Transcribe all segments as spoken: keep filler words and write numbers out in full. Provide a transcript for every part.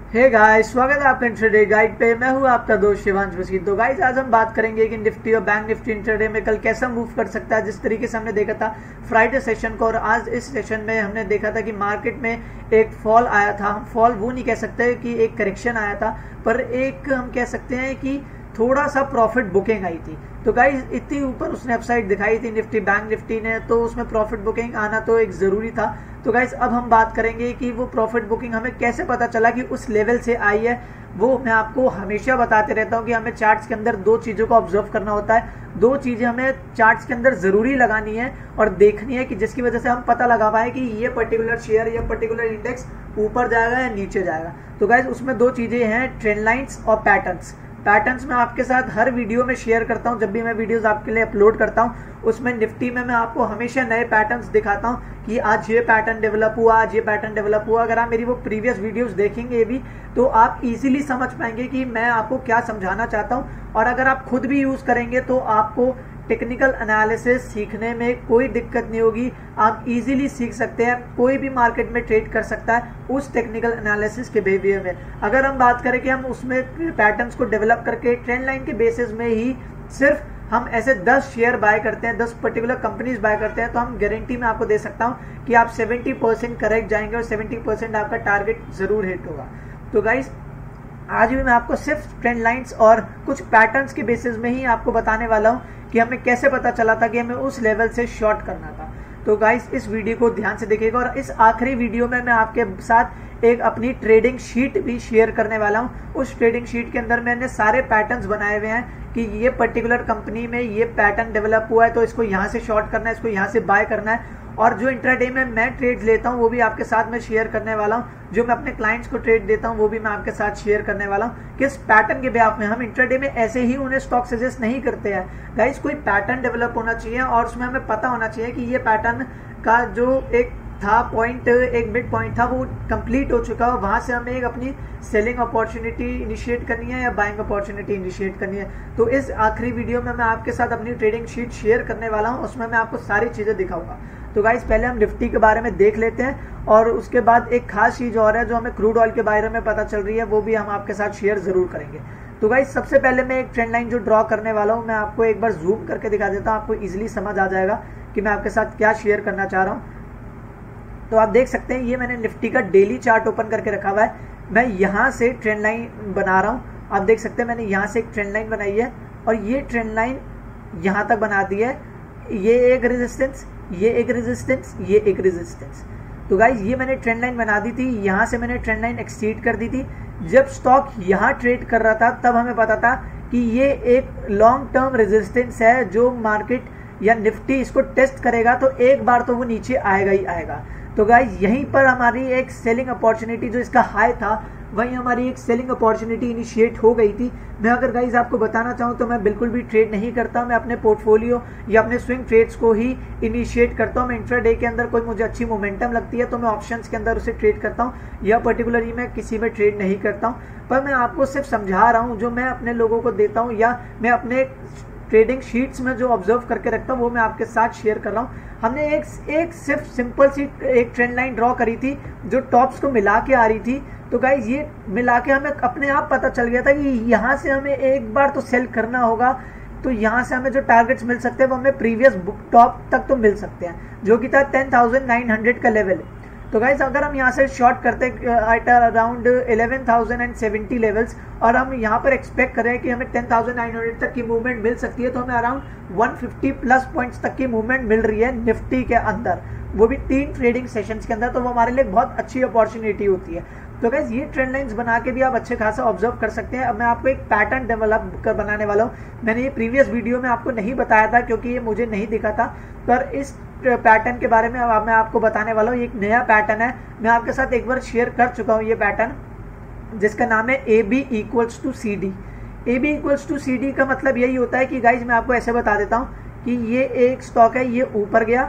Hey guys, स्वागत है आपका इंट्राडे गाइड पे। मैं हूं आपका दोस्त शिवांश बसी। तो गाइस आज हम बात करेंगे कि निफ्टी और बैंक निफ्टी इंट्राडे में कल कैसा मूव कर सकता है। जिस तरीके से हमने देखा था फ्राइडे सेशन को और आज इस सेशन में हमने देखा था कि मार्केट में एक फॉल आया था। हम फॉल वो नहीं कह सकते कि एक करेक्शन आया था, पर एक हम कह सकते हैं कि थोड़ा सा प्रॉफिट बुकिंग आई थी। तो गाइस इतनी ऊपर उसने अपसाइड दिखाई थी निफ्टी बैंक निफ्टी ने, तो उसमें प्रॉफिट बुकिंग आना तो एक जरूरी था। तो गाइस अब हम बात करेंगे कि वो प्रॉफिट बुकिंग हमें कैसे पता चला कि उस लेवल से आई है। वो मैं आपको हमेशा बताते रहता हूं कि हमें चार्ट्स के अंदर दो चीजों को ऑब्जर्व करना होता है। दो चीजें हमें चार्ट्स के अंदर जरूरी लगानी है और देखनी है कि जिसकी वजह से हम पता लगा पाए कि ये पर्टिकुलर शेयर या पर्टिकुलर इंडेक्स ऊपर जाएगा या नीचे जाएगा। तो गाइस उसमें दो चीजें हैं, ट्रेंड लाइंस और पैटर्न्स। पैटर्न्स मैं आपके साथ हर वीडियो में शेयर करता हूं। जब भी मैं वीडियोस आपके लिए अपलोड करता हूं उसमें निफ्टी में मैं आपको हमेशा नए पैटर्न्स दिखाता हूं कि आज ये पैटर्न डेवलप हुआ, आज ये पैटर्न डेवलप हुआ। अगर आप मेरी वो प्रीवियस वीडियोस देखेंगे भी तो आप इजीली समझ पाएंगे कि मैं आपको क्या समझाना चाहता हूं। और अगर आप खुद भी यूज करेंगे तो आपको टेक्निकल एनालिसिस सीखने में कोई दिक्कत नहीं होगी। आप इजीली सीख सकते हैं, कोई भी मार्केट में ट्रेड कर सकता है उस टेक्निकल एनालिसिस के बिहेवियर में। अगर हम बात करें कि हम उसमें पैटर्न्स को डेवलप करके ट्रेंड लाइन के बेसिस में ही सिर्फ हम ऐसे दस शेयर बाय करते हैं, दस पर्टिकुलर कंपनीज बाय करते हैं, तो हम गारंटी में आपको दे सकता हूं कि आप सत्तर परसेंट करेक्ट जाएंगे और सत्तर परसेंट आपका टारगेट जरूर हिट होगा। तो गाइस आज भी मैं आपको सिर्फ ट्रेंड लाइंस और कुछ पैटर्न्स के बेसिस में ही आपको बताने वाला हूं कि हमें कैसे पता चला था कि हमें उस लेवल से शॉर्ट करना था। तो गाइस इस वीडियो को ध्यान से देखिएगा और इस आखिरी वीडियो में मैं आपके साथ एक अपनी ट्रेडिंग शीट भी शेयर करने वाला हूं। उस ट्रेडिंग शीट के अंदर मैंने सारे पैटर्न्स बनाए हुए हैं कि ये पर्टिकुलर कंपनी में ये पैटर्न डेवलप हुआ है तो इसको यहाँ से शॉर्ट करना है, इसको यहाँ से बाय करना है। और जो इंट्राडे में मैं ट्रेड लेता हूँ वो भी आपके साथ में शेयर करने वाला हूँ। जो मैं अपने क्लाइंट्स को ट्रेड देता हूँ वो भी मैं आपके साथ शेयर करने वाला हूँ। किस पैटर्न के बेस में हम इंट्राडे में ऐसे ही उन्हें स्टॉक सजेस्ट नहीं करते हैं। गाइस कोई पैटर्न डेवलप होना चाहिए और उसमें हमें पता होना चाहिए कि ये पैटर्न का जो एक था पॉइंट, एक मिड पॉइंट था, वो कंप्लीट हो चुका है। वहां से हमें एक अपनी सेलिंग अपॉर्चुनिटी इनिशिएट करनी है या बाइंग अपॉर्चुनिटी इनिशिएट करनी है। तो इस आखिरी वीडियो में मैं आपके साथ अपनी ट्रेडिंग शीट शेयर करने वाला हूं, उसमें मैं आपको सारी चीजें दिखाऊंगा। तो गाइस पहले हम निफ्टी के बारे में देख लेते हैं और उसके बाद एक खास चीज और है जो हमें क्रूड ऑयल के बारे में पता चल रही है, वो भी हम आपके साथ शेयर जरूर करेंगे। तो गाइस सबसे पहले मैं एक ट्रेंड लाइन जो ड्रॉ करने वाला हूं मैं आपको एक बार जूम करके दिखा देता हूं, आपको इजिली समझ आ जाएगा कि मैं आपके साथ क्या शेयर करना चाह रहा हूं। तो आप देख सकते हैं ये मैंने निफ्टी का डेली चार्ट ओपन करके रखा हुआ है। मैं यहाँ से ट्रेंड लाइन बना रहा हूँ। आप देख सकते हैं मैंने यहाँ से एक ट्रेंड लाइन बनाई है और ये ट्रेंड लाइन यहाँ तक बना दी है। ये एक रेजिस्टेंस, ये एक रेजिस्टेंस, ये एक रेजिस्टेंस। तो गाइज ये मैंने ट्रेंड लाइन बना दी थी। यहाँ से मैंने ट्रेंड लाइन एक्सीड कर दी थी। जब स्टॉक यहाँ ट्रेड कर रहा था तब हमें पता था कि ये एक लॉन्ग टर्म रेजिस्टेंस है, जो मार्केट या निफ्टी इसको टेस्ट करेगा तो एक बार तो वो नीचे आएगा ही आएगा। तो गाइज यहीं पर हमारी एक सेलिंग अपॉर्चुनिटी, जो इसका हाई था वहीं हमारी एक सेलिंग अपॉर्चुनिटी इनिशिएट हो गई थी। मैं अगर गाइज आपको बताना चाहूँ तो मैं बिल्कुल भी ट्रेड नहीं करता। मैं अपने पोर्टफोलियो या अपने स्विंग ट्रेड्स को ही इनिशिएट करता हूँ। मैं इंट्राडे के अंदर कोई मुझे अच्छी मोमेंटम लगती है तो मैं ऑप्शंस के अंदर उसे ट्रेड करता हूँ, या पर्टिकुलरली मैं किसी में ट्रेड नहीं करता हूँ। पर मैं आपको सिर्फ समझा रहा हूँ, जो मैं अपने लोगों को देता हूँ या मैं अपने ट्रेडिंग शीट्स में जो ऑब्जर्व करके रखता हूँ वो मैं आपके साथ शेयर कर रहा हूँ। हमने एक एक सिर्फ सिंपल सी एक ट्रेंड लाइन ड्रॉ करी थी जो टॉप्स को मिला के आ रही थी। तो गाइज ये मिला के हमें अपने आप पता चल गया था कि यहाँ से हमें एक बार तो सेल करना होगा। तो यहाँ से हमें जो टारगेट्स मिल सकते हैं वो हमें प्रीवियस टॉप तक तो मिल सकते हैं, जो कि था टेन थाउजेंड नाइन हंड्रेड का लेवल। तो गाइज अगर हम यहाँ से शॉर्ट करते at around eleven thousand seventy levels और हम यहाँ पर एक्सपेक्ट करें कि हमें टेन थाउजेंड नाइन हंड्रेड तक की मूवमेंट मिल सकती है, तो हमें around one fifty plus points तक की मूवमेंट मिल रही है निफ्टी के अंदर, वो भी तीन ट्रेडिंग सेशंस के अंदर। तो वो हमारे लिए बहुत अच्छी अपॉर्चुनिटी होती है। तो गाइज ये ट्रेंड लाइंस बना के भी आप अच्छे खासा ऑब्जर्व कर सकते हैं। अब मैं आपको एक पैटर्न डेवलप कर बनाने वाला हूँ। मैंने ये प्रीवियस वीडियो में आपको नहीं बताया था क्योंकि ये मुझे नहीं दिखा था, पर इस पैटर्न के बारे में अब मैं आपको बताने वाला हूँ। एक नया पैटर्न है, मैं आपके साथ एक बार शेयर कर चुका हूँ ये पैटर्न, जिसका नाम है A B equals to C D. A B equals to C D का मतलब यही होता है कि गाइज मैं आपको ऐसे बता देता हूँ कि ये एक स्टॉक है, ये ऊपर गया,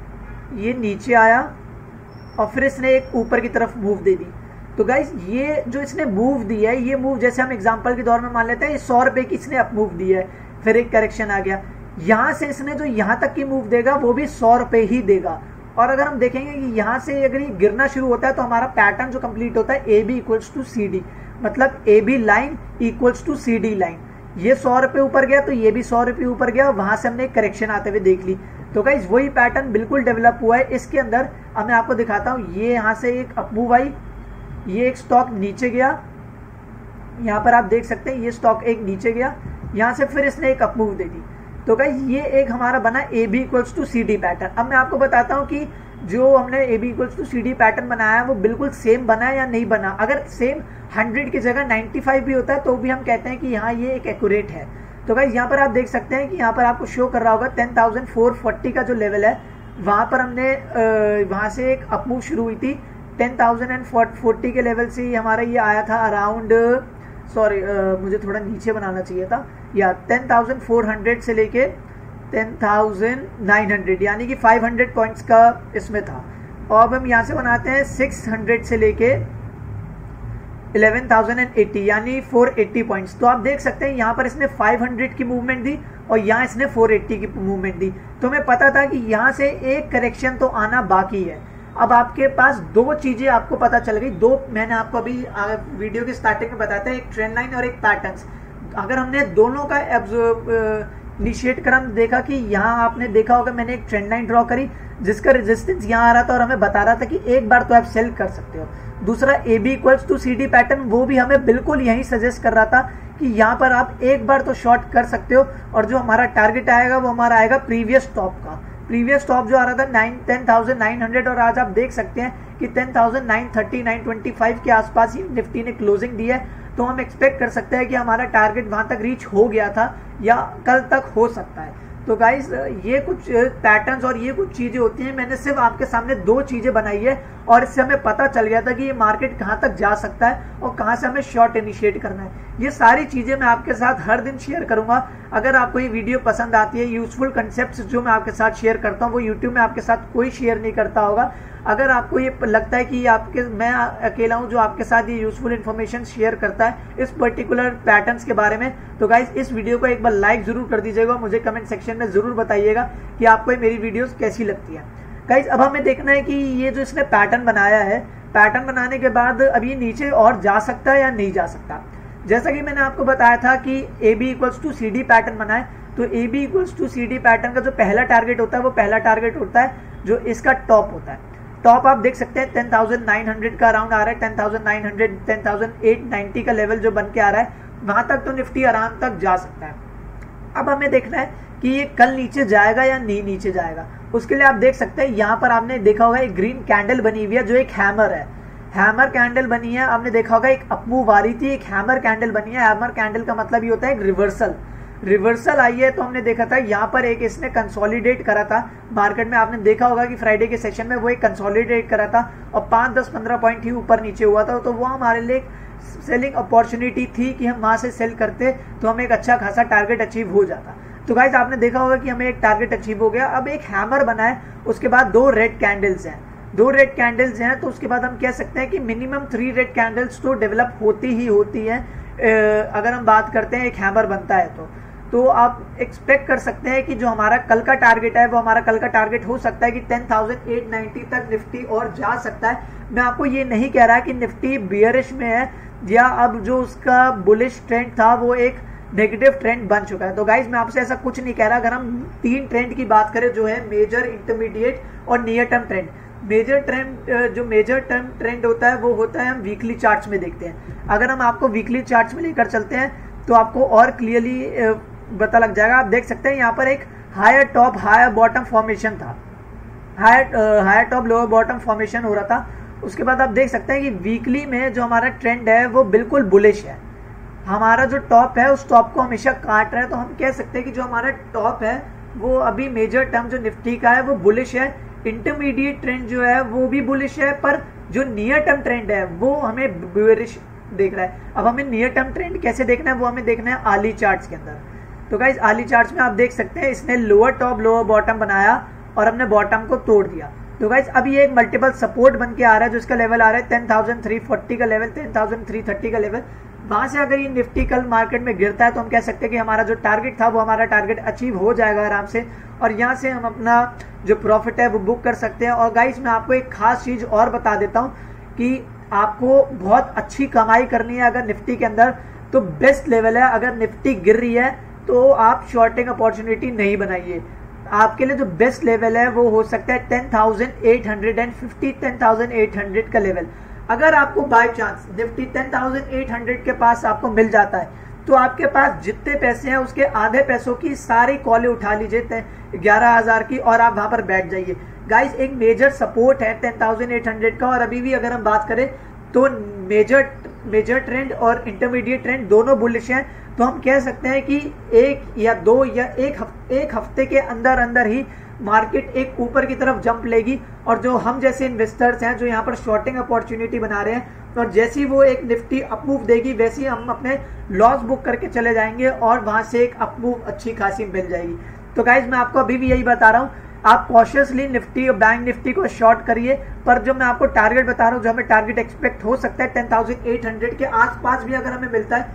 ये नीचे आया और फिर इसने एक ऊपर की तरफ मूव दे दी। तो गाइज ये जो इसने मूव दी है, ये मूव जैसे हम एग्जांपल के दौर में मान लेते हैं सौ रुपए की इसने अप मूव दी है, फिर एक करेक्शन आ गया, यहां से इसने जो यहां तक की मूव देगा वो भी सौ रुपए ही देगा और अगर हम देखेंगे कि यहाँ से अगर ये गिरना शुरू होता है तो हमारा पैटर्न जो कंप्लीट होता है A B equals to C D, मतलब A B line equals to C D line. ये सौ रुपए ऊपर गया तो ये भी सौ रुपए ऊपर गया, वहां से हमने एक करेक्शन आते हुए देख ली। तो गाइज वही पैटर्न बिल्कुल डेवलप हुआ है इसके अंदर। अब मैं आपको दिखाता हूँ, ये यहाँ से एक अपमूव आई, ये एक स्टॉक नीचे गया, यहाँ पर आप देख सकते हैं ये स्टॉक एक नीचे गया, यहाँ से फिर इसने एक अपमूव दे दी। तो गाइज ये एक हमारा बना A B equals to C D pattern. अब मैं आपको बताता हूँ कि जो हमने A B equals to C D pattern बनाया है वो बिल्कुल सेम बना है या नहीं बना। अगर सेम हंड्रेड की जगह नाइन्टी फाइव भी होता है तो भी हम कहते हैं कि यहाँ ये एक एक्यूरेट है। तो गाइज यहाँ पर आप देख सकते हैं कि यहाँ पर आपको शो कर रहा होगा टेन थाउजेंड फोर फोर्टी का जो लेवल है, वहाँ पर हमने वहाँ से एक अपमूव शुरू हुई थी। टेन थाउजेंड फोर्टी के लेवल से ही हमारा ये आया था अराउंड, सॉरी मुझे थोड़ा नीचे बनाना चाहिए था, या टेन थाउजेंड फोर हंड्रेड से लेके टेन थाउजेंड नाइन हंड्रेड, यानी कि फाइव हंड्रेड पॉइंट्स का इसमें था। और अब हम यहाँ से बनाते हैं सिक्स हंड्रेड से लेके इलेवन थाउजेंड एटी, यानी फोर एटी पॉइंट्स। तो आप देख सकते हैं यहाँ पर इसने फाइव हंड्रेड की मूवमेंट दी और यहाँ इसने फोर एटी की मूवमेंट दी। तो हमें पता था कि यहाँ से एक करेक्शन तो आना बाकी है। अब आपके पास दो चीजें आपको पता चल गई, दो मैंने आपको अभी वीडियो के स्टार्टिंग में बताया था, एक ट्रेंड लाइन और एक पैटर्न्स। अगर हमने दोनों का इनिशिएट कर हम देखा कि यहाँ आपने देखा होगा मैंने एक ट्रेंड लाइन ड्रॉ करी जिसका रेजिस्टेंस यहाँ आ रहा था और हमें बता रहा था कि एक बार तो आप सेल कर सकते हो। दूसरा A B equals to C D pattern, वो भी हमें बिल्कुल यही सजेस्ट कर रहा था कि यहाँ पर आप एक बार तो शॉर्ट कर सकते हो। और जो हमारा टारगेट आएगा वो हमारा आएगा प्रीवियस टॉप का। प्रीवियस टॉप जो आ रहा था nine ten thousand nine hundred, और आज आप देख सकते हैं कि ten thousand nine thirty nine twenty five के आसपास ही निफ्टी ने क्लोजिंग दी है। तो हम एक्सपेक्ट कर सकते हैं कि हमारा टारगेट वहां तक रीच हो गया था या कल तक हो सकता है। तो गाइस ये कुछ पैटर्न्स और ये कुछ चीजें होती हैं, मैंने सिर्फ आपके सामने दो चीजें बनाई है और इससे हमें पता चल गया था कि ये मार्केट कहां तक जा सकता है और कहां से हमें शॉर्ट इनिशिएट करना है। ये सारी चीजें मैं आपके साथ हर दिन शेयर करूंगा। अगर आपको ये वीडियो पसंद आती है, यूजफुल कंसेप्ट जो मैं आपके साथ शेयर करता हूँ वो यूट्यूब में आपके साथ कोई शेयर नहीं करता होगा। अगर आपको ये लगता है कि आपके मैं अकेला हूं जो आपके साथ ये यूजफुल इन्फॉर्मेशन शेयर करता है इस पर्टिकुलर पैटर्न्स के बारे में, तो गाइस इस वीडियो को एक बार लाइक जरूर कर दीजिएगा। मुझे कमेंट सेक्शन में जरूर बताइएगा कि आपको मेरी वीडियोस कैसी लगती है। गाइस अब हमें देखना है कि ये जो इसने पैटर्न बनाया है, पैटर्न बनाने के बाद अब ये नीचे और जा सकता है या नहीं जा सकता। जैसा कि मैंने आपको बताया था कि A B equals to C D pattern बनाए, तो A B equals to C D pattern का जो पहला टारगेट होता है वो पहला टारगेट होता है जो इसका टॉप होता है। टॉप आप देख सकते हैं टेन थाउजेंड नाइन हंड्रेड का अराउंड आ रहा है, ten thousand nine hundred ten thousand eight ninety का लेवल जो बन के आ रहा है, वहां तक तो निफ्टी आराम तक जा सकता है। अब हमें देखना है कि ये कल नीचे जाएगा या नहीं नीचे जाएगा। उसके लिए आप देख सकते हैं यहाँ पर आपने देखा होगा एक ग्रीन कैंडल बनी हुई है जो एक हैमर है, हैमर कैंडल बनी है। आपने देखा होगा एक अपमूव आ रही थी, एक हैमर कैंडल बनी है। हैमर कैंडल का मतलब ये होता है एक रिवर्सल, रिवर्सल आई है। तो हमने देखा था यहाँ पर एक इसने कंसोलिडेट करा था मार्केट में। आपने देखा होगा कि फ्राइडे के सेशन में वो एक कंसोलिडेट करा था और पांच दस पंद्रह पॉइंट ही ऊपर नीचे हुआ था। तो वो हमारे लिए सेलिंग अपॉर्चुनिटी थी कि हम वहां से सेल करते तो हमें एक अच्छा खासा टारगेट अचीव हो जाता। तो गाइस आपने देखा होगा कि हमें एक टारगेट अचीव हो गया। अब एक हैमर बना है, उसके बाद दो रेड कैंडल्स हैं, दो रेड कैंडल्स हैं। तो उसके बाद हम कह सकते हैं कि मिनिमम थ्री रेड कैंडल्स तो डेवलप होती ही होती है अगर हम बात करते हैं एक हैमर बनता है तो। तो आप एक्सपेक्ट कर सकते हैं कि जो हमारा कल का टारगेट है वो हमारा कल का टारगेट हो सकता है कि टेन थाउजेंड एट नाइंटी तक निफ्टी और जा सकता है। मैं आपको ये नहीं कह रहा कि निफ्टी बियरिश में है या अब जो उसका बुलिश ट्रेंड था वो एक नेगेटिव ट्रेंड बन चुका है। तो गाइज मैं आपसे ऐसा कुछ नहीं कह रहा। अगर हम तीन ट्रेंड की बात करें जो है मेजर, इंटरमीडिएट और near term trend, major trend जो मेजर टर्म ट्रेंड होता है वो होता है हम वीकली चार्ट्स में देखते हैं। अगर हम आपको वीकली चार्ट्स में लेकर चलते हैं तो आपको और क्लियरली पता लग जाएगा। आप देख सकते हैं यहाँ पर एक higher top higher bottom formation था, higher higher top lower bottom formation हो रहा था। उसके बाद आप देख सकते हैं कि वीकली में जो हमारा ट्रेंड है वो बिल्कुल बुलिश है। हमारा जो टॉप है उस टॉप को हमेशा काट रहा है। तो हम कह सकते हैं कि जो हमारा टॉप है वो अभी मेजर टर्म जो निफ्टी का है वो बुलिश है। इंटरमीडिएट ट्रेंड जो है वो भी बुलिश है, पर जो नियर टर्म ट्रेंड है वो हमें बेयरिश देख रहा है। अब हमें नियर टर्म ट्रेंड कैसे देखना है वो हमें देखना है आर्ली चार्ट्स के अंदर। तो गाइस आर्ली चार्ट्स में आप देख सकते हैं इसने लोअर टॉप लोअर बॉटम बनाया और हमने बॉटम को तोड़ दिया। तो गाइस अभी ये एक मल्टीपल सपोर्ट बन के आ रहा है, जो इसका लेवल आ रहा है टेन थाउजेंड थ्री फोर्टी का level, ten thousand three thirty का लेवल। वहां से अगर ये निफ्टी कल मार्केट में गिरता है तो हम कह सकते हैं कि हमारा जो टारगेट था वो हमारा टारगेट अचीव हो जाएगा आराम से। और यहाँ से हम अपना जो प्रॉफिट है वो बुक कर सकते हैं। और गाइस मैं आपको एक खास चीज और बता देता हूँ कि आपको बहुत अच्छी कमाई करनी है अगर निफ्टी के अंदर, तो बेस्ट लेवल है। अगर निफ्टी गिर रही है तो आप शॉर्टिंग अपॉर्चुनिटी नहीं बनाइए। आपके लिए जो बेस्ट लेवल है वो हो सकता है ten thousand eight hundred fifty, ten thousand eight hundred का लेवल। अगर आपको by chance Nifty ten thousand eight hundred के पास आपको मिल जाता है तो आपके पास जितने पैसे हैं उसके आधे पैसों की सारी कॉलें उठा लीजिए ग्यारह हजार की और आप वहां पर बैठ जाइए। गाइस एक मेजर सपोर्ट है टेन थाउजेंड एट हंड्रेड का, और अभी भी अगर हम बात करें तो मेजर मेजर ट्रेंड और इंटरमीडिएट ट्रेंड दोनों बुलिश हैं। तो हम कह सकते हैं कि एक या दो या एक हफ्ते एक हफ्ते के अंदर अंदर ही मार्केट एक ऊपर की तरफ जंप लेगी। और जो हम जैसे इन्वेस्टर्स हैं जो यहाँ पर शॉर्टिंग अपॉर्चुनिटी बना रहे हैं, और जैसी वो एक निफ्टी अपमूव देगी वैसे ही हम अपने लॉस बुक करके चले जाएंगे और वहां से एक अपमूव अच्छी खासी मिल जाएगी। तो गाइज मैं आपको अभी भी यही बता रहा हूँ, आप कॉशियसली निफ्टी और बैंक निफ्टी को शॉर्ट करिए। पर जो मैं आपको टारगेट बता रहा हूँ, जो हमें टारगेट एक्सपेक्ट हो सकता है टेन थाउजेंड एट हंड्रेड के आसपास भी अगर हमें मिलता है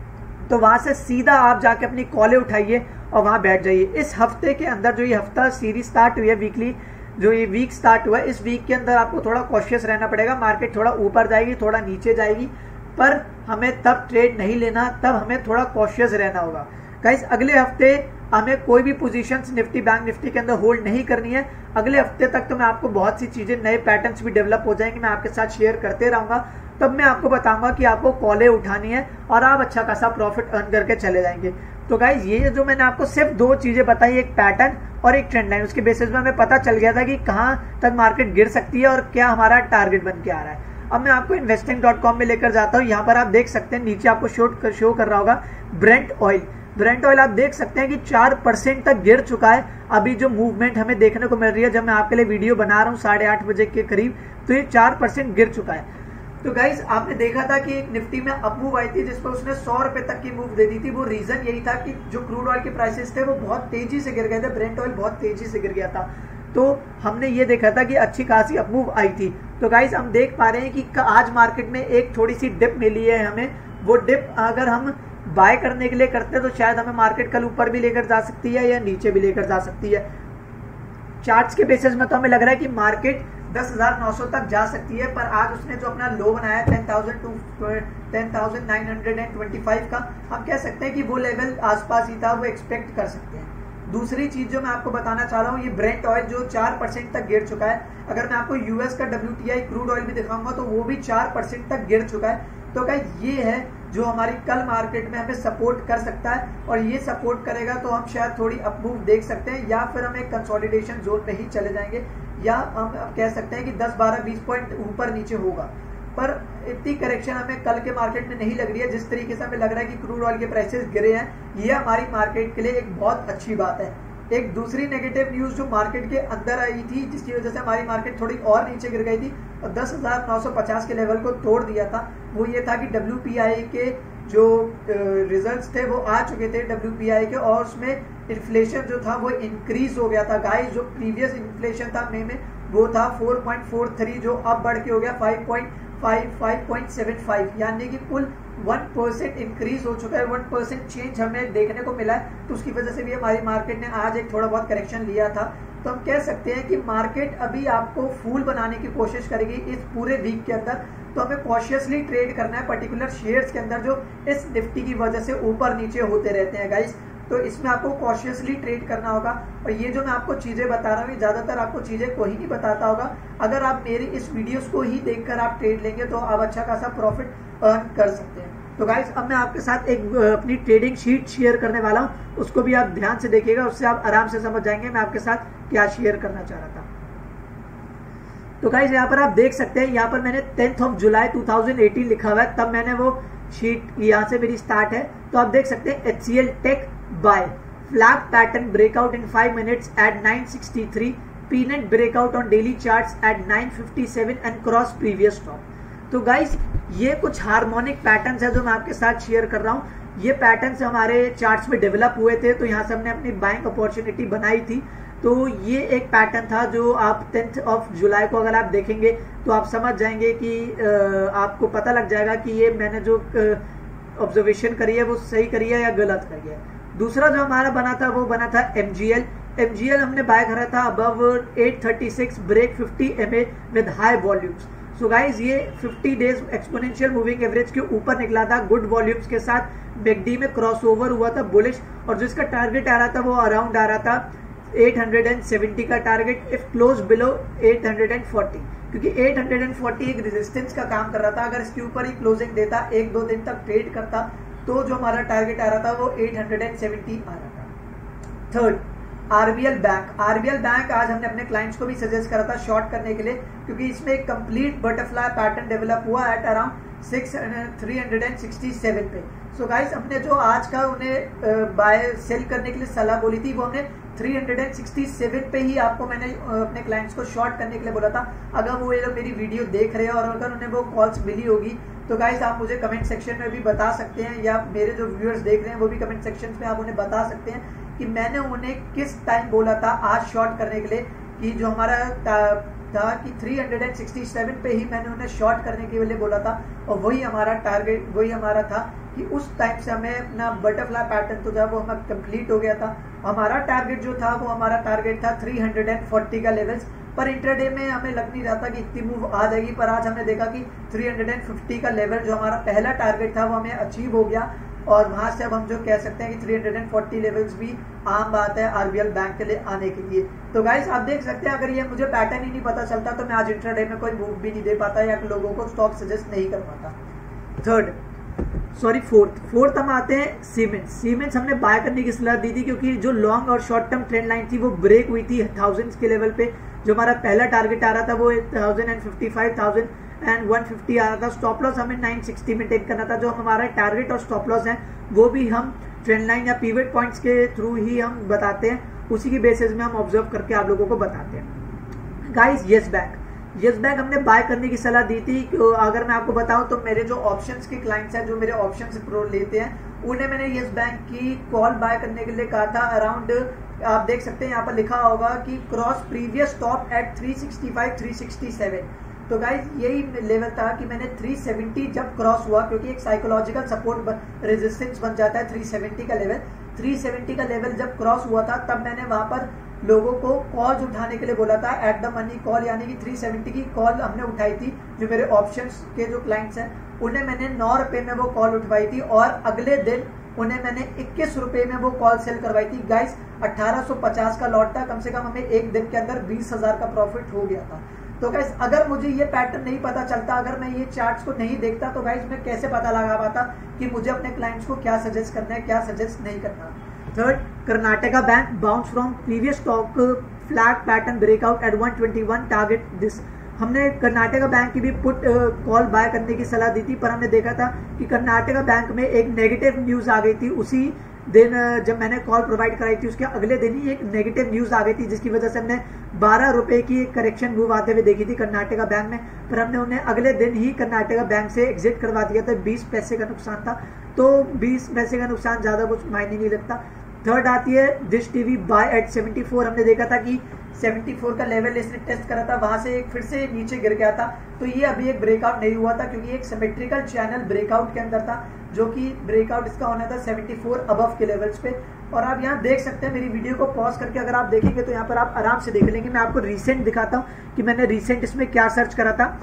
तो वहां से सीधा आप जाके अपनी कॉलें उठाइए और वहां बैठ जाइए। इस हफ्ते के अंदर जो ये हफ्ता सीरीज स्टार्ट हुई है, वीकली जो ये वीक स्टार्ट हुआ है, इस वीक के अंदर आपको थोड़ा कॉशियस रहना पड़ेगा। मार्केट थोड़ा ऊपर जाएगी, थोड़ा नीचे जाएगी, पर हमें तब ट्रेड नहीं लेना, तब हमें थोड़ा कॉशियस रहना होगा। गाइस अगले हफ्ते हमें कोई भी पोजीशंस निफ्टी बैंक निफ्टी के अंदर होल्ड नहीं करनी है। अगले हफ्ते तक तो मैं आपको बहुत सी चीजें, नए पैटर्न्स भी डेवलप हो जाएंगे, मैं आपके साथ शेयर करते रहूंगा। तब मैं आपको बताऊंगा कि आपको कॉलें उठानी है और आप अच्छा खासा प्रॉफिट अर्न करके चले जाएंगे। तो गाइज ये जो मैंने आपको सिर्फ दो चीजें बताई, एक पैटर्न और एक ट्रेंड लाइन, उसके बेसिस में हमें पता चल गया था कि कहाँ तक मार्केट गिर सकती है और क्या हमारा टारगेट बन के आ रहा है। अब मैं आपको इन्वेस्टिंग डॉट कॉम में लेकर जाता हूँ। यहाँ पर आप देख सकते हैं, नीचे आपको शो कर, शो कर रहा होगा ब्रेंट ऑयल। ब्रेंट ऑयल आप देख सकते हैं कि चार परसेंट तक गिर चुका है। अभी जो मूवमेंट हमें देखने को मिल रही है, जब मैं आपके लिए वीडियो बना रहा हूँ साढ़े आठ बजे के करीब, तो ये चार परसेंट गिर चुका है। तो गाइज आपने देखा था कि एक निफ्टी में अप मूव आई थी जिस पर उसने सौ रुपए तक की मूव दे दी थी। वो रीजन यही था कि जो क्रूड ऑयल के प्राइसेस थे वो बहुत तेजी से गिर गए थे, ब्रेंट ऑयल बहुत तेजी से गिर गया था। तो हमने ये देखा था कि अच्छी खासी अप मूव आई थी। तो गाइज हम देख पा रहे हैं कि आज मार्केट में एक थोड़ी सी डिप मिली है हमें। वो डिप अगर हम बाय करने के लिए करते हैं तो शायद हमें मार्केट कल ऊपर भी लेकर जा सकती है या नीचे भी लेकर जा सकती है। चार्ट्स के बेसिस में तो हमें लग रहा है कि मार्केट दस हजार नौ सौ तक जा सकती है, पर आज उसने जो अपना लो बनाया ten thousand to ten thousand nine hundred and twenty five का, हम कह सकते हैं कि वो लेवल आसपास ही था, वो एक्सपेक्ट कर सकते हैं। दूसरी चीज जो मैं आपको बताना चाह रहा हूँ, ये ब्रेंट ऑयल जो चार परसेंट तक गिर चुका है। अगर मैं आपको यूएस का डब्ल्यूटीआई क्रूड ऑयल भी दिखाऊंगा तो वो भी चार परसेंट तक गिर चुका है। तो क्या ये है जो हमारी कल मार्केट में हमें सपोर्ट कर सकता है, और ये सपोर्ट करेगा तो हम शायद थोड़ी अपमूव देख सकते हैं, या फिर हम एक कंसोलिडेशन जोन पे ही चले जाएंगे, या हम कह सकते हैं कि दस बारह बीस पॉइंट ऊपर नीचे होगा। पर इतनी करेक्शन हमें कल के मार्केट में नहीं लग रही है। जिस तरीके से हमें लग रहा है कि क्रूड ऑयल के प्राइसेस गिरे हैं, ये हमारी मार्केट के लिए एक बहुत अच्छी बात है। एक दूसरी नेगेटिव न्यूज जो मार्केट के अंदर आई थी, जिसकी वजह से हमारी मार्केट थोड़ी और नीचे गिर गई थी और दस हजार नौ सौ पचास के लेवल को तोड़ दिया था, वो ये था कि डब्ल्यूपीआई के जो रिजल्ट्स थे वो आ चुके थे डब्ल्यूपीआई के, और उसमें इन्फ्लेशन जो था वो इंक्रीज हो गया था। गाइस जो प्रीवियस इन्फ्लेशन था मई में वो था फोर पॉइंट फोर थ्री, जो अब बढ़ के हो गया five point five, five point seven five, यानी कि कुल वन परसेंट इंक्रीज हो चुका है। वन परसेंट चेंज हमें देखने को मिला है, तो उसकी वजह से भी हमारी मार्केट ने आज एक थोड़ा बहुत करेक्शन लिया था। तो हम कह सकते हैं कि मार्केट अभी आपको फूल बनाने की कोशिश करेगी इस पूरे वीक के अंदर। तो हमें कॉशियसली ट्रेड करना है पर्टिकुलर शेयर्स के अंदर जो इस निफ्टी की वजह से ऊपर नीचे होते रहते हैं गाइस। तो इसमें आपको कॉशियसली ट्रेड करना होगा। और ये जो मैं आपको चीजें बता रहा हूँ, ज्यादातर आपको चीजें कोई नहीं बताता होगा। अगर आप मेरी इस वीडियोस को ही देखकर आप ट्रेड लेंगे तो आप अच्छा खासा प्रॉफिट अर्न कर सकते हैं। तो गाइस अब मैं आपके साथ एक अपनी ट्रेडिंग शीट शेयर करने वाला हूँ, उसको भी आप ध्यान से देखिएगा, उससे आप आराम से समझ जाएंगे मैं आपके साथ क्या शेयर करना चाह रहा था। तो गाइस यहाँ पर आप देख सकते हैं, यहाँ पर मैंने tenth of July two thousand eighteen लिखा हुआ है, तब मैंने वो शीट यहाँ से मेरी स्टार्ट है। तो आप देख सकते हैं HCL Tech buy flag pattern breakout in five minutes at nine sixty three, pennant breakout on daily charts at nine fifty seven and cross previous top. तो गाइस ये कुछ हार्मोनिक पैटर्न्स है जो मैं आपके साथ शेयर कर रहा हूँ। ये पैटर्न्स हमारे चार्ट्स में डेवलप हुए थे, तो यहाँ से हमने अपनी बाइंग अपॉर्चुनिटी बनाई थी। तो ये एक पैटर्न था जो आप टेंथ ऑफ जुलाई को अगर आप देखेंगे तो आप समझ जाएंगे कि आपको पता लग जाएगा कि ये मैंने जो ऑब्जर्वेशन करी है वो सही करी है या गलत करी है। दूसरा जो हमारा बना था वो बना था एमजीएल। एमजीएल हमने बाय करा था above eight thirty six, break fifty MA with high volumes. So guys ये fifty days exponential moving average के ऊपर निकला था गुड वॉल्यूम्स के साथ, मैकडी में क्रॉसओवर हुआ था बुलिश, और जो इसका टारगेट आ रहा था वो अराउंड आ रहा था एट सेवेंटी का target if close below eight forty, क्योंकि एट फोर्टी एक रेजिस्टेंस का काम कर रहा था। अगर इसके ऊपर ही क्लोजिंग देता, एक दो दिन तक ट्रेड करता, तो जो हमारा टारगेट आ रहा था वो एट सेवेंटी आ रहा था। Third, RBL Bank. RBL Bank आज हमने अपने क्लाइंट्स को भी सजेस्ट करा था शॉर्ट करने के लिए, क्योंकि इसमें एक कंप्लीट बटरफ्लाई पैटर्न डेवलप हुआ at around three sixty seven पे। सो so गाइस हमने जो आज का उन्हें बाय सेल करने के लिए सलाह बोली थी वो हमने थ्री सिक्सटी सेवन पे ही आपको मैंने अपने क्लाइंट्स को शॉर्ट करने के लिए बोला था। अगर वो ये लोग मेरी वीडियो देख रहे हैं और अगर उन्हें वो कॉल्स मिली होगी तो गाइस आप मुझे कमेंट सेक्शन में भी बता सकते हैं, या मेरे जो व्यूअर्स देख रहे हैं वो भी कमेंट सेक्शन में आप उन्हें बता सकते हैं कि मैंने उन्हें किस टाइम बोला था आज शॉर्ट करने के लिए, कि जो हमारा था कि थ्री सिक्सटी सेवन पे ही मैंने उन्हें शॉर्ट करने के लिए बोला था, और वही हमारा टारगेट वही हमारा था कि उस टाइम से हमें अपना बटरफ्लाई पैटर्न तो जब वो हमें कंप्लीट हो गया था, हमारा टारगेट जो था वो हमारा टारगेट था थ्री फोर्टी का लेवल्स, पर इंट्राडे में हमें लग नहीं रहा था कि इतनी मूव आ जाएगी, पर आज हमने देखा कि थ्री फिफ्टी का लेवल जो हमारा पहला टारगेट था वो हमें अचीव हो गया, और वहां से अब हम जो कह सकते हैं कि थ्री फोर्टी लेवल्स भी आम बात है आरबीएल बैंक के लिए आने के लिए। तो गाइस आप देख सकते हैं अगर ये मुझे पैटर्न ही नहीं पता चलता तो मैं आज इंट्राडे में कोई मूव भी नहीं दे पाता या लोगों को स्टॉक सजेस्ट नहीं कर पाता। थर्ड सॉरी फोर्थ फोर्थ हम आते हैं सीमेंस। सीमेंस हमने बाय करने की सलाह दी थी क्योंकि जो लॉन्ग और शॉर्ट टर्म ट्रेंड लाइन थी वो ब्रेक हुई थी थाउजेंड्स के लेवल पे। जो हमारा पहला टारगेट आ रहा था वो thousand and fifty five thousand and one fifty आ रहा था। स्टॉप लॉस हमें नाइन सिक्सटी मेंटेन करना था। जो हमारा टारगेट और स्टॉप लॉस है वो भी हम ट्रेंड लाइन या पीवट पॉइंट्स के थ्रू ही हम बताते हैं, उसी की बेसिस में हम ऑब्जर्व करके आप लोगों को बताते हैं। Guys Yes Bank Yes Bank हमने बाय करने की सलाह दी थी। अगर मैं आपको बताऊं तो मेरे जो ऑप्शंस के क्लाइंट्स हैं जो मेरे ऑप्शंस प्रो लेते हैं उन्हें मैंने येस बैंक की कॉल बाय करने के लिए कहा था। अराउंड आप देख सकते हैं यहाँ पर लिखा होगा कि cross previous top at three sixty five three sixty seven. तो गाइज यही लेवल था कि मैंने थ्री सेवेंटी जब क्रॉस हुआ, क्योंकि एक साइकोलॉजिकल सपोर्ट रेजिस्टेंस बन जाता है थ्री सेवेंटी का लेवल। थ्री सेवेंटी का लेवल जब क्रॉस हुआ था तब मैंने वहां पर लोगों को कॉल उठाने के लिए बोला था एट द मनी कॉल, यानी कि थ्री सेवेंटी की कॉल हमने उठाई थी। जो मेरे ऑप्शंस के जो क्लाइंट्स हैं उन्हें मैंने नौ रुपए में वो कॉल उठवाई थी और अगले दिन उन्हें मैंने इक्कीस रुपए में वो कॉल सेल करवाई थी। गाइस अठारह सौ पचास का लॉट था, कम से कम हमें एक दिन के अंदर बीस हजार का प्रॉफिट हो गया था। तो गाइस अगर मुझे ये पैटर्न नहीं पता चलता, अगर मैं ये चार्ट्स को नहीं देखता तो गाइस मैं कैसे पता लगा पाता कि मुझे अपने क्लाइंट्स को क्या सजेस्ट करना है क्या सजेस्ट नहीं करना। Third, Karnataka Bank bounce from previous stock flag pattern breakout at one twenty one target this. हमने कर्नाटका बैंक की भी पुट कॉल बाय करने की सलाह दी थी, पर हमने देखा था कि कर्नाटका बैंक में एक नेगेटिव न्यूज आ गई थी। उसी दिन जब मैंने कॉल प्रोवाइड कराई थी उसके अगले दिन ही एक नेगेटिव न्यूज आ गई थी, जिसकी वजह से हमने बारह रुपए की एक करेक्शन मूव आते हुए देखी थी कर्नाटका बैंक में, पर हमने उन्हें अगले दिन ही कर्नाटका बैंक से एग्जिट करवा दिया था। बीस पैसे का नुकसान था, तो बीस पैसे का नुकसान ज्यादा कुछ मायने नहीं लगता। थर्ड आती है Dish TV buy at seventy four. हमने देखा था कि सेवेंटी फोर का लेवल इसने टेस्ट करा था, वहां से एक फिर से नीचे गिर गया था। तो ये अभी एक ब्रेकआउट नहीं हुआ था क्योंकि एक सिमेट्रिकल चैनल ब्रेकआउट के अंदर था, जो कि ब्रेकआउट इसका होना था सेवेंटी फोर अबव के लेवल्स पे। और आप यहाँ देख सकते हैं, मेरी वीडियो को पॉज करके अगर आप देखेंगे तो यहाँ पर आप आराम से देख लेंगे। मैं आपको रिसेंट दिखाता हूँ कि मैंने रिसेंट इसमें क्या सर्च करा था।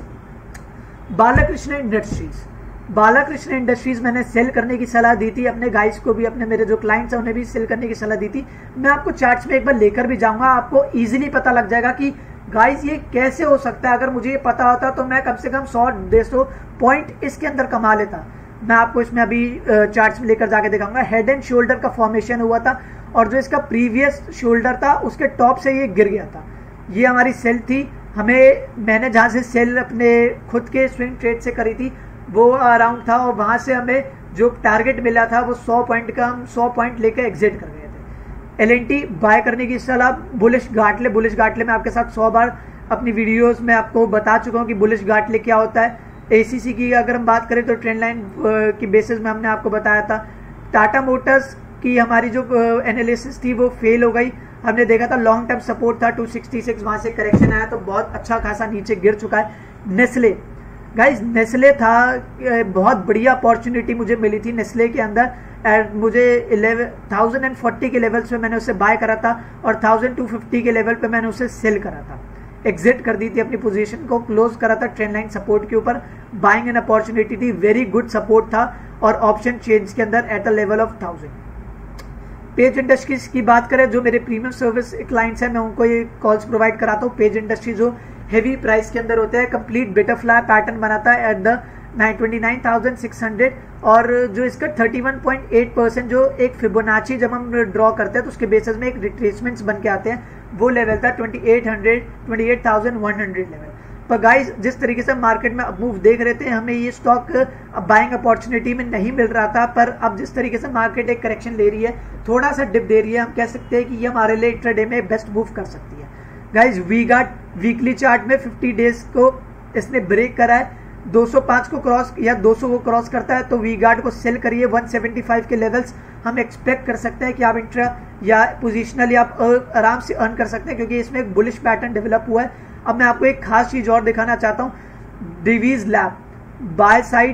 बालाकृष्ण इंडस्ट्रीज बालाकृष्ण इंडस्ट्रीज मैंने सेल करने की सलाह दी थी अपने गाइस को भी, अपने मेरे जो क्लाइंट्स हैं उन्हें भी सेल करने की सलाह दी थी। मैं आपको चार्ट्स में एक बार लेकर भी जाऊंगा, आपको इजीली पता लग जाएगा कि गाइस ये कैसे हो सकता है। अगर मुझे ये पता होता तो मैं कम से कम सौ डेढ़ सौ पॉइंट इसके अंदर कमा लेता। मैं आपको इसमें अभी चार्ट्स में लेकर जाके दिखाऊंगा। हेड एंड शोल्डर का फॉर्मेशन हुआ था और जो इसका प्रीवियस शोल्डर था उसके टॉप से ये गिर गया था। ये हमारी सेल थी। हमें मैंने जहां से सेल अपने खुद के स्विंग ट्रेड से करी थी वो अराउंड था, और वहां से हमें जो टारगेट मिला था वो सौ पॉइंट का हम सौ पॉइंट लेकर एग्जिट कर गए थे। एल एन टी बाय करने की सलाह बुलिश गाटले बुलिश गाटले में आपके साथ सौ बार अपनी वीडियोस में आपको बता चुका हूं कि बुलिश गाटले क्या होता है। एसीसी की अगर हम बात करें तो ट्रेंड लाइन की बेसिस में हमने आपको बताया था। टाटा मोटर्स की हमारी जो एनालिसिस थी वो फेल हो गई। हमने देखा था लॉन्ग टर्म सपोर्ट था टू सिक्सटी सिक्स, वहां से करेक्शन आया तो बहुत अच्छा खासा नीचे गिर चुका है। नेस्ले गाइज नेस्ले था, बहुत बढ़िया अपॉर्चुनिटी मुझे मिली थी नेस्ले के अंदर। एंड मुझे इलेवन थाउजेंड एंड फोर्टी के लेवल्स पे मैंने उसे बाय करा था और थाउजेंड टू फिफ्टी के लेवल पे मैंने उसे सेल करा था, एग्जिट कर दी थी अपनी पोजीशन को, क्लोज करा था ट्रेंड लाइन सपोर्ट के ऊपर, बाइंग एन अपॉर्चुनिटी थी, वेरी गुड सपोर्ट था और ऑप्शन चेंज के अंदर at a level of thousand. Page Industries की बात करें, जो मेरे प्रीमियम सर्विस क्लाइंट्स हैं मैं उनको ये कॉल्स प्रोवाइड कराता हूँ। पेज इंडस्ट्री जो हेवी प्राइस के अंदर होते हैं, कंप्लीट बटरफ्लाई पैटर्न बनाता है at the twenty nine thousand six hundred और जो इसका thirty one point eight percent जो एक फिबोनाची जब हम ड्रॉ करते हैं तो उसके बेसिस में एक रिट्रेसमेंट्स बन के आते हैं, वो लेवल था twenty eight hundred twenty eight thousand one hundred level पर। गाइस जिस तरीके से मार्केट में अब मूव देख रहे थे, हमें ये स्टॉक अब बाइंग अपॉर्चुनिटी में नहीं मिल रहा था, पर अब जिस तरीके से मार्केट एक करेक्शन ले रही है, थोड़ा सा डिप दे रही है, हम कह सकते हैं कि ये हमारे लिए इंट्राडे में बेस्ट मूव कर सकती है। Guys V Guard weekly chart में फिफ्टी डेज को इसने ब्रेक करा है, दो सौ पाँच को क्रॉस या दो सौ को क्रॉस करता है तो वी गार्ड को सेल करिए। वन सेवेंटी फाइव के लेवल्स हम एक्सपेक्ट कर सकते हैं कि आप इंट्रा या पोजिशनली आप आराम से अर्न कर सकते हैं, क्योंकि इसमें एक बुलिश पैटर्न डेवलप हुआ है। अब मैं आपको एक खास चीज और दिखाना चाहता हूँ, Divi's lab by side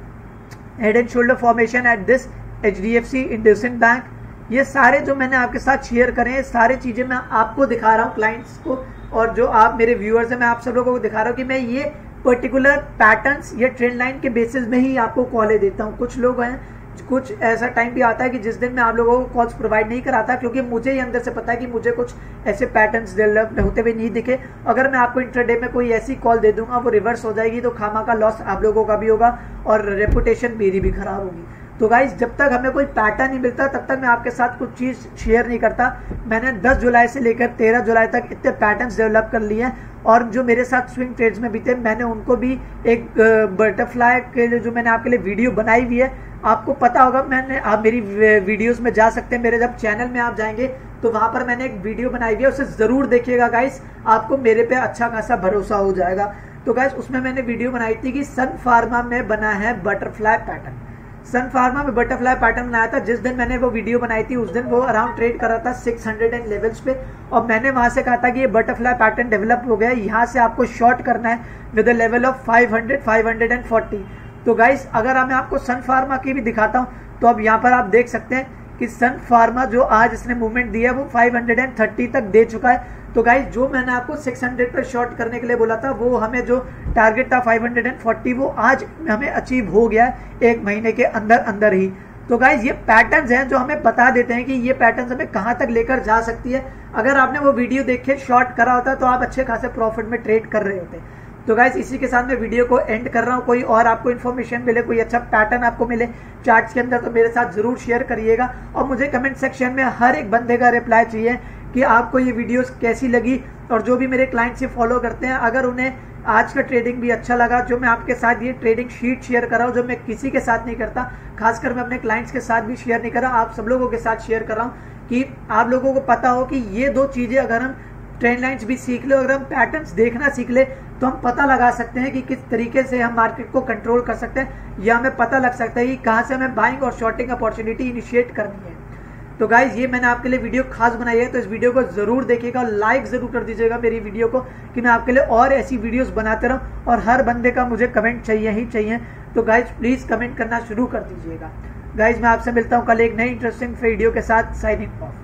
head and shoulder formation at this H D F C IndusInd bank, ये सारे जो मैंने आपके साथ शेयर करे हैं, सारे चीजें मैं आपको दिखा रहा हूँ क्लाइंट्स को, और जो आप मेरे व्यूअर्स हैं मैं आप सब लोगों को दिखा रहा हूँ कि मैं ये पर्टिकुलर पैटर्न्स या ट्रेंड लाइन के बेसिस में ही आपको कॉलें देता हूँ। कुछ लोग हैं, कुछ ऐसा टाइम भी आता है कि जिस दिन मैं आप लोगों को कॉल्स प्रोवाइड नहीं कराता, क्योंकि मुझे ही अंदर से पता है कि मुझे कुछ ऐसे पैटर्न्स डेवलप होते हुए नहीं दिखे। अगर मैं आपको इंट्राडे में कोई ऐसी कॉल दे दूंगा वो रिवर्स हो जाएगी, तो खामा का लॉस आप लोगों का भी होगा और रेपुटेशन मेरी भी खराब होगी। तो गाइज जब तक हमें कोई पैटर्न नहीं मिलता तब तक मैं आपके साथ कुछ चीज शेयर नहीं करता। मैंने दस जुलाई से लेकर तेरह जुलाई तक इतने पैटर्न्स डेवलप कर लिए हैं, और जो मेरे साथ स्विंग ट्रेड्स में भी थे मैंने उनको भी एक बटरफ्लाई के लिए जो मैंने आपके लिए वीडियो बनाई हुई है, आपको पता होगा, मैंने आप मेरी वीडियोस में जा सकते हैं, मेरे जब चैनल में आप जाएंगे तो वहां पर मैंने एक वीडियो बनाई हुई है, उसे जरूर देखिएगा गाइस, आपको मेरे पे अच्छा खासा भरोसा हो जाएगा। तो गाइस उसमें मैंने वीडियो बनाई थी कि सन फार्मा में बना है बटरफ्लाई पैटर्न, सन फार्मा में बटरफ्लाई पैटर्न बनाया था। जिस दिन मैंने वो वीडियो बनाई थी उस दिन वो अराउंड ट्रेड कर रहा था सिक्स हंड्रेड एंड लेवल्स पे, और मैंने वहां से कहा था कि ये बटरफ्लाई पैटर्न डेवलप हो गया है, यहाँ से आपको शॉर्ट करना है with the level of five hundred five hundred forty. तो गाइस अगर मैं आपको सन फार्मा की भी दिखाता हूँ तो अब यहाँ पर आप देख सकते हैं कि सन फार्मा जो आज इसने मूवमेंट दिया है वो फाइव हंड्रेड थर्टी तक दे चुका है। तो गाइस जो मैंने आपको सिक्स हंड्रेड पर शॉर्ट करने के लिए बोला था, वो हमें जो टारगेट था फाइव हंड्रेड फोर्टी वो आज हमें अचीव हो गया है एक महीने के अंदर अंदर ही। तो गाइस ये पैटर्न्स हैं जो हमें बता देते हैं कि ये पैटर्न्स हमें कहां तक लेकर जा सकती है। अगर आपने वो वीडियो देखे शॉर्ट करा होता तो आप अच्छे खासे प्रॉफिट में ट्रेड कर रहे होते। तो गाइस इसी के साथ मैं वीडियो को एंड कर रहा हूँ। कोई और आपको इन्फॉर्मेशन मिले, कोई अच्छा पैटर्न आपको मिले चार्ट्स के अंदर, तो मेरे साथ जरूर शेयर करिएगा, और मुझे कमेंट सेक्शन में हर एक बंदे का रिप्लाई चाहिए कि आपको ये वीडियोस कैसी लगी। और जो भी मेरे क्लाइंट से फॉलो करते हैं, अगर उन्हें आज का ट्रेडिंग भी अच्छा लगा, जो मैं आपके साथ ये ट्रेडिंग शीट शेयर कर रहा हूँ, जो मैं किसी के साथ नहीं करता, खासकर मैं अपने क्लाइंट्स के साथ भी शेयर नहीं कर रहा, आप सब लोगों के साथ शेयर कर रहा हूँ कि आप लोगों को पता हो कि ये दो चीजें अगर हम ट्रेंड लाइंस भी सीख ले, अगर हम पैटर्न्स देखना सीख ले, तो हम पता लगा सकते हैं कि किस तरीके से हम मार्केट को कंट्रोल कर सकते हैं, या हमें पता लग सकता है कि कहां से हमें बाइंग और शॉर्टिंग अपॉर्चुनिटी इनिशिएट करनी है। तो गाइज ये मैंने आपके लिए वीडियो खास बनाई है, तो इस वीडियो को जरूर देखिएगा, लाइक जरूर कर दीजिएगा मेरी वीडियो को, कि मैं आपके लिए और ऐसी वीडियोस बनाते रहूं। और हर बंदे का मुझे कमेंट चाहिए ही चाहिए, तो गाइज प्लीज कमेंट करना शुरू कर दीजिएगा। गाइज मैं आपसे मिलता हूं कल एक नई इंटरेस्टिंग वीडियो के साथ। Signing of.